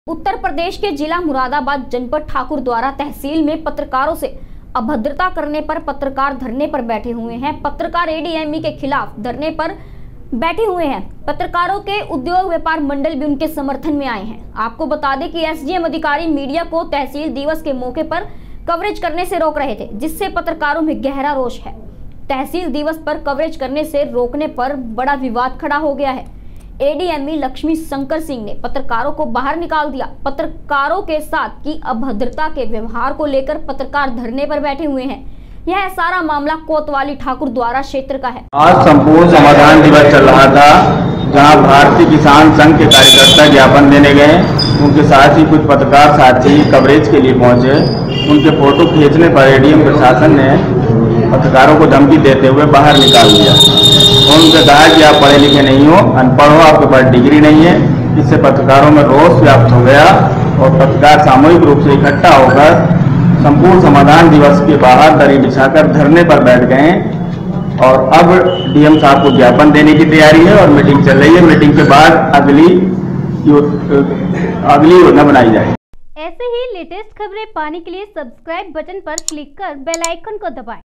उत्तर प्रदेश के जिला मुरादाबाद जनपद ठाकुर द्वारा तहसील में पत्रकारों से अभद्रता करने पर पत्रकार धरने पर बैठे हुए हैं। पत्रकार एडीएमई के खिलाफ धरने पर बैठे हुए हैं। पत्रकारों के उद्योग व्यापार मंडल भी उनके समर्थन में आए हैं। आपको बता दें कि एसडीएम अधिकारी मीडिया को तहसील दिवस के मौके पर कवरेज करने से रोक रहे थे, जिससे पत्रकारों में गहरा रोष है। तहसील दिवस पर कवरेज करने से रोकने पर बड़ा विवाद खड़ा हो गया है। एडीएमई लक्ष्मी शंकर सिंह ने पत्रकारों को बाहर निकाल दिया। पत्रकारों के साथ की अभद्रता के व्यवहार को लेकर पत्रकार धरने पर बैठे हुए हैं। यह सारा मामला कोतवाली ठाकुर द्वारा क्षेत्र का है। आज संपूर्ण समाधान दिवस चल रहा था, जहां भारतीय किसान संघ के कार्यकर्ता ज्ञापन देने गए। उनके साथ ही कुछ पत्रकार साथी कवरेज के लिए पहुंचे। उनके फोटो खींचने पर एडीएम प्रशासन ने पत्रकारों को धमकी देते हुए बाहर निकाल दिया। उनसे कहा कि आप पढ़े लिखे नहीं हो, अनपढ़ हो, आपके पास डिग्री नहीं है। इससे पत्रकारों में रोष व्याप्त हो गया और पत्रकार सामूहिक रूप से इकट्ठा होकर संपूर्ण समाधान दिवस के बाहर दरी बिछाकर धरने पर बैठ गए और अब डीएम साहब को ज्ञापन देने की तैयारी है और मीटिंग चल रही है। मीटिंग के बाद अगली योजना बनाई जाएगी। ऐसे ही लेटेस्ट खबरें पाने के लिए सब्सक्राइब बटन पर क्लिक कर बेल आइकन को दबाएं।